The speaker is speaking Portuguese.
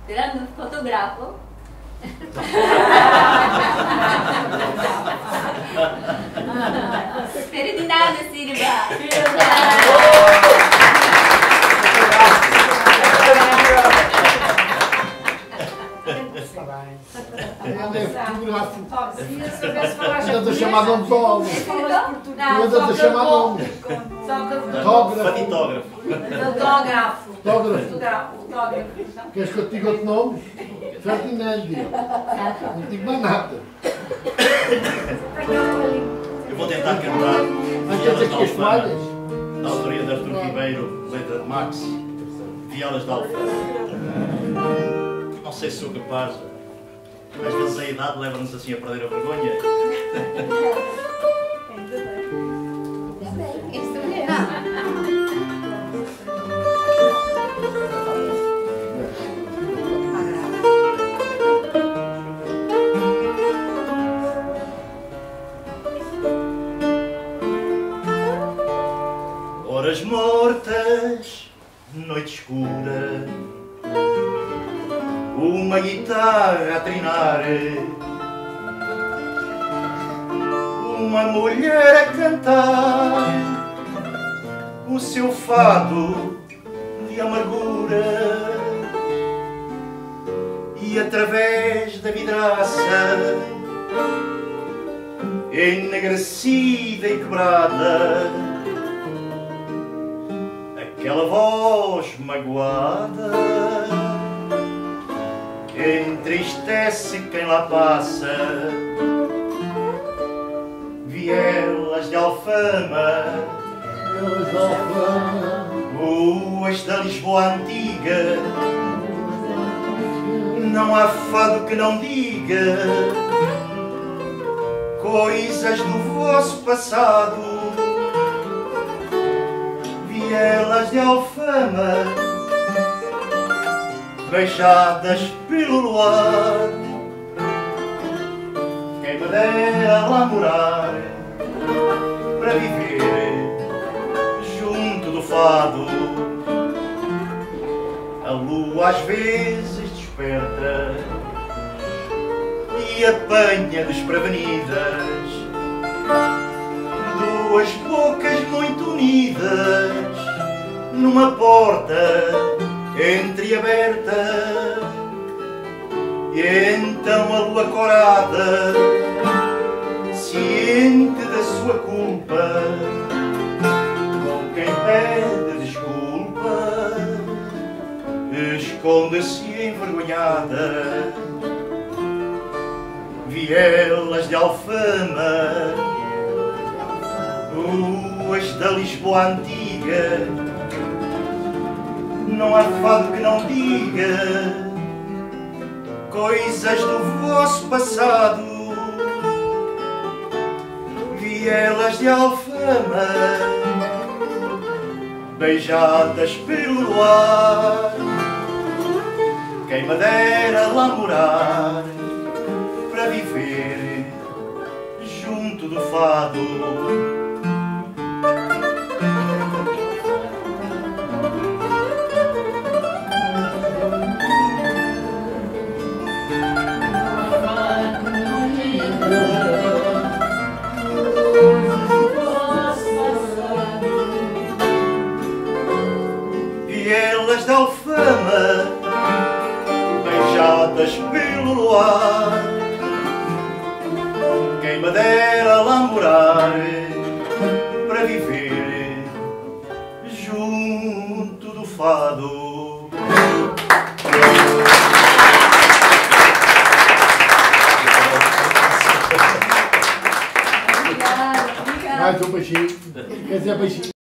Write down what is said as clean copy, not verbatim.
Grande fotografo. Ferdinando Silva. Ainda estou chamado nome só. Ainda estou chamado nome. Fotógrafo. Fotógrafo. Queres que eu te diga outro nome? Ferdinando. Não digo mais nada. Eu vou tentar cantar Mas quer dizer que as Alfama, falhas? da autoria de Artur Ribeiro, letra de Max, Violas de Alfama. Não sei se sou capaz, às vezes a idade leva-nos assim a perder a vergonha. Horas mortas, noite escura, uma guitarra a trinar, uma mulher a cantar o seu fado de amargura, e através da vidraça enegrecida e quebrada, aquela voz magoada entristece quem lá passa. Vielas de Alfama, ruas da Lisboa antiga, não há fado que não diga coisas do vosso passado. Vielas de Alfama, beijadas pelo luar, quem me dera lá morar para viver junto do fado. A lua às vezes desperta e apanha desprevenidas duas bocas muito unidas numa porta entreaberta, e então a lua corada, ciente da sua culpa, com quem pede desculpa, esconde-se envergonhada. Vielas de Alfama, ruas da Lisboa antiga, não há fado que não diga coisas do vosso passado. Vielas de Alfama, beijadas pelo luar, quem me dera lá morar para viver junto do fado. Vielas de Alfama, beijadas pelo luar, quem me dera lá morar para viver junto do fado. Mais um beijinho. Quer dizer, beijinho.